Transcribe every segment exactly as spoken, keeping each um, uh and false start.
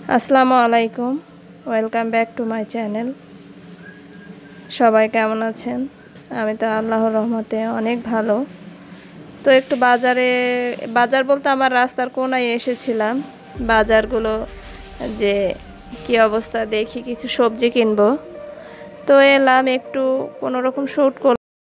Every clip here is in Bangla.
আসসালামু আলাইকুম, welcome back to my channel. সবাই কেমন আছেন? আমি তো আল্লাহর রহমতে অনেক ভালো। তো একটু বাজারে, বাজার বলতে আমার রাস্তার কোনায় এসেছিলাম। বাজারগুলো যে কী অবস্থা দেখি, কিছু সবজি কিনবো। তো এলাম, একটু কোনো রকম শ্যুট করলাম।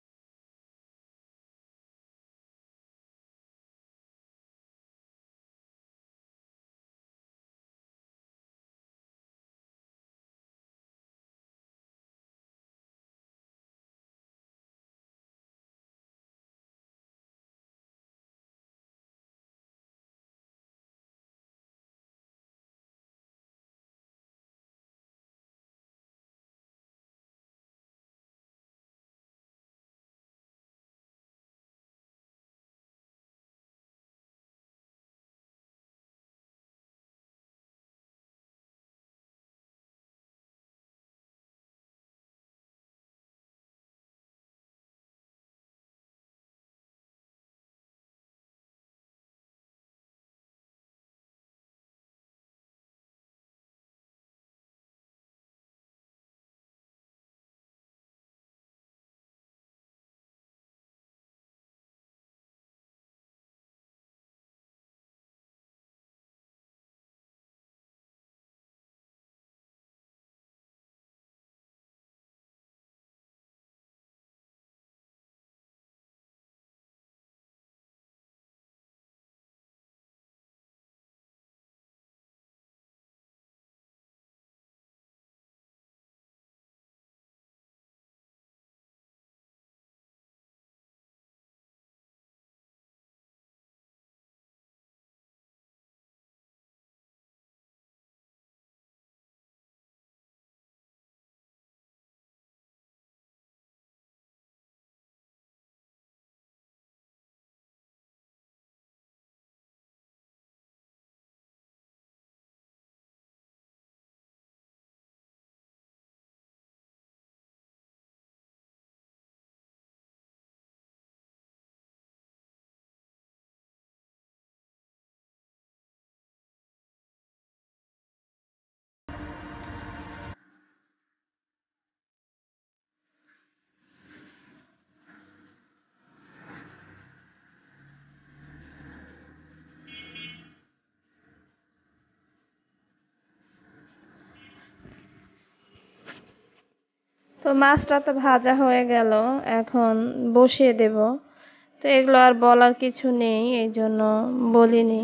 তো মাছটা তো ভাজা হয়ে গেল, এখন বসিয়ে দেব। তো এগুলো আর বলার কিছু নেই, এই জন্য বলিনি।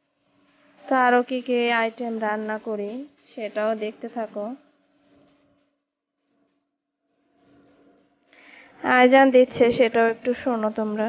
তো আরও কী কী আইটেম রান্না করি সেটাও দেখতে থাকো। আজান দিচ্ছে, সেটাও একটু শোনো তোমরা।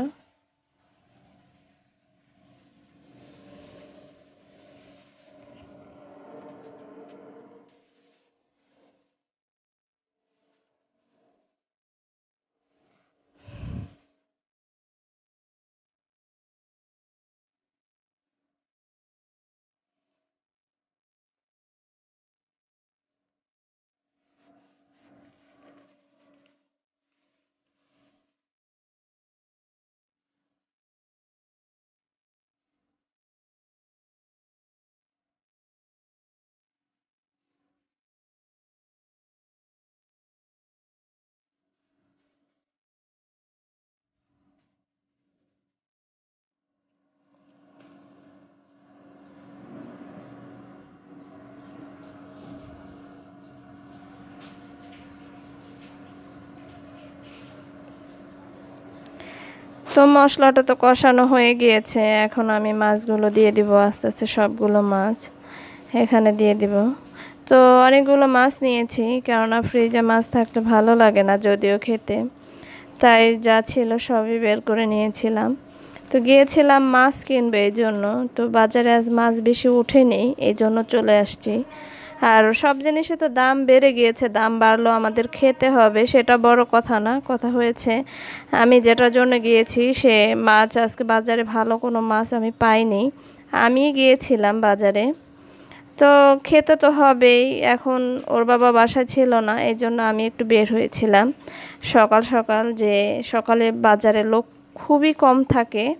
তো মশলাটা তো কষানো হয়ে গিয়েছে, এখন আমি মাছগুলো দিয়ে দিব আস্তে আস্তে। সবগুলো মাছ এখানে দিয়ে দিব। তো অনেকগুলো মাছ নিয়েছি, কেননা ফ্রিজে মাছ থাকলে ভালো লাগে না যদিও খেতে, তাই যা ছিল সবই বের করে নিয়েছিলাম। তো গিয়েছিলাম মাছ কিনবে এই জন্য। তো বাজারে আজ মাছ বেশি উঠেনি, এই জন্য চলে আসছি। আর সব জিনিসে তো দাম বেড়ে গিয়েছে, দাম বাড়লো, আমাদের খেতে হবে, সেটা বড় কথা না। কথা হয়েছে আমি যেটার জন্য গিয়েছি সে মাছ আজকে বাজারে ভালো কোনো মাছ আমি পাইনি। আমি গিয়েছিলাম বাজারে, তো খেতে তো হবেই। এখন ওর বাবা বাসায় ছিল না, এই জন্য আমি একটু বের হয়েছিলাম সকাল সকাল, যে সকালে বাজারে লোক খুবই কম থাকে,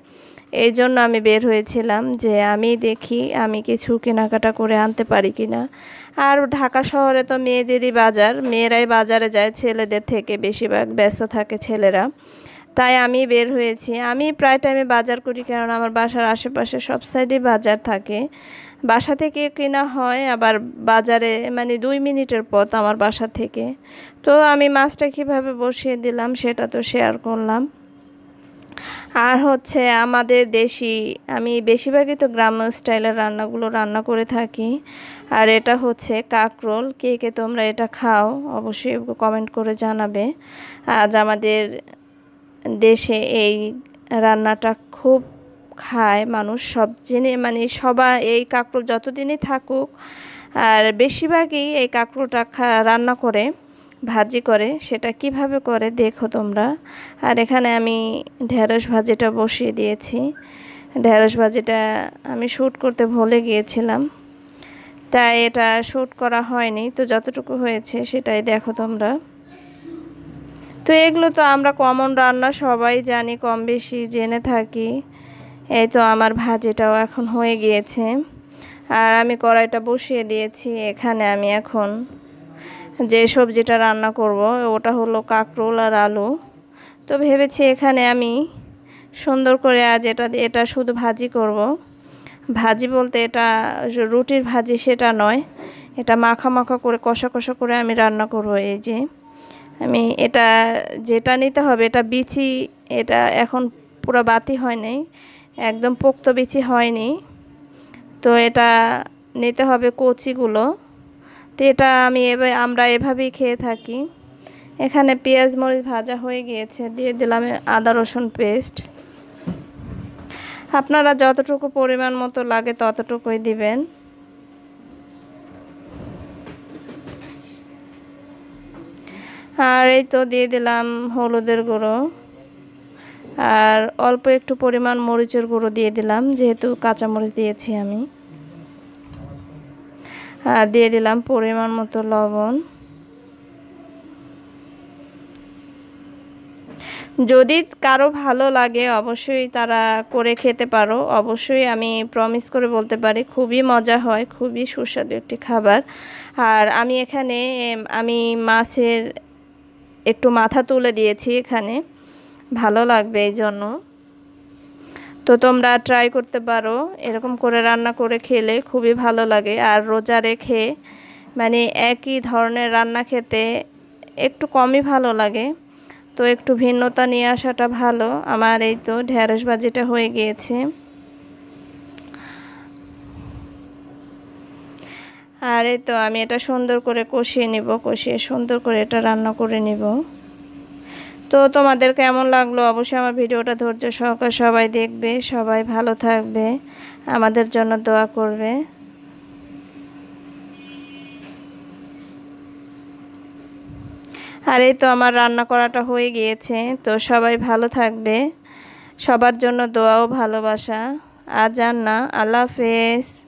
এই জন্য আমি বের হয়েছিলাম যে আমি দেখি আমি কিছু কেনাকাটা করে আনতে পারি কিনা। আর ঢাকা শহরে তো মেয়েদেরই বাজার, মেয়েরাই বাজারে যায়, ছেলেদের থেকে বেশিরভাগ ব্যস্ত থাকে ছেলেরা। তাই আমি বের হয়েছি। আমি প্রায় টাইমে বাজার করি, কারণ আমার বাসার আশেপাশে সব সাইডে বাজার থাকে। বাসা থেকে কেনা হয়, আবার বাজারে মানে দুই মিনিটের পথ আমার বাসা থেকে। তো আমি মাছটা কীভাবে বসিয়ে দিলাম সেটা তো শেয়ার করলাম। আর হচ্ছে আমাদের দেশি, আমি বেশিরভাগই তো গ্রাম্য স্টাইলের রান্নাগুলো রান্না করে থাকি। আর এটা হচ্ছে কাঁকরোল। কে কে তোমরা এটা খাও অবশ্যই কমেন্ট করে জানাবে। আজ আমাদের দেশে এই রান্নাটা খুব খায় মানুষ, সব জিনিস মানে সবাই এই কাঁকরোল যতদিনই থাকুক, আর বেশিরভাগই এই কাঁকরোলটা রান্না করে, ভাজি করে। সেটা কিভাবে করে দেখো তোমরা। আর এখানে আমি ঢেঁড়স ভাজিটা বসিয়ে দিয়েছি। ঢেঁড়স ভাজিটা আমি শ্যুট করতে ভুলে গিয়েছিলাম, তাই এটা শ্যুট করা হয়নি। তো যতটুকু হয়েছে সেটাই দেখো তোমরা। তো এগুলো তো আমরা কমন রান্না সবাই জানি, কম বেশি জেনে থাকি। এই তো আমার ভাজিটাও এখন হয়ে গিয়েছে, আর আমি কড়াইটা বসিয়ে দিয়েছি। এখানে আমি এখন যে সবজিটা রান্না করব ওটা হলো কাঁকরোল আর আলু। তো ভেবেছি এখানে আমি সুন্দর করে আজ এটা এটা শুধু ভাজি করব। ভাজি বলতে এটা রুটির ভাজি সেটা নয়, এটা মাখা মাখা করে কষা কষা করে আমি রান্না করব। এই যে আমি এটা যেটা নিতে হবে, এটা বিচি, এটা এখন পুরো বাতি হয় নাই, একদম পোক্ত বিচি হয়নি। তো এটা নিতে হবে কচিগুলো। তো এটা আমি এবার আমরা এভাবেই খেয়ে থাকি। এখানে পেঁয়াজ মরিচ ভাজা হয়ে গিয়েছে, দিয়ে দিলাম আদা রসুন পেস্ট। আপনারা যতটুকু পরিমাণ মতো লাগে ততটুকুই দিবেন। আর এই তো দিয়ে দিলাম হলুদের গুঁড়ো, আর অল্প একটু পরিমাণ মরিচের গুঁড়ো দিয়ে দিলাম, যেহেতু কাঁচামরিচ দিয়েছি আমি। আর দিয়ে দিলাম পরিমাণ মতো লবণ। যদি কারো ভালো লাগে অবশ্যই তারা করে খেতে পারো। অবশ্যই আমি প্রমিস করে বলতে পারি খুবই মজা হয়, খুবই সুস্বাদু একটি খাবার। আর আমি এখানে আমি মাছের একটু মাথা তুলে দিয়েছি এখানে, ভালো লাগবে এই জন্য। তো তোমরা ট্রাই করতে পারো, এরকম করে রান্না করে খেলে খুবই ভালো লাগে। আর রোজা রেখে মানে একই ধরনের রান্না খেতে একটু কমই ভালো লাগে, তো একটু ভিন্নতা নিয়ে আসাটা ভালো। আমার এই তো ঢেঁড়স ভাজিটা হয়ে গিয়েছে। আর এই তো আমি এটা সুন্দর করে কষিয়ে নিব, কষিয়ে সুন্দর করে এটা রান্না করে নিব। তো তোমাদের কেমন লাগলো অবশ্যই আমার ভিডিওটা ধৈর্য সহকারে সবাই দেখবে, সবাই ভালো থাকবে, আমাদের জন্য দোয়া করবে। আর এই তো আমার রান্না করাটা হয়ে গিয়েছে। তো সবাই ভালো থাকবে, সবার জন্য দোয়া ও ভালোবাসা। আজ আর না, আল্লাহ হাফেজ।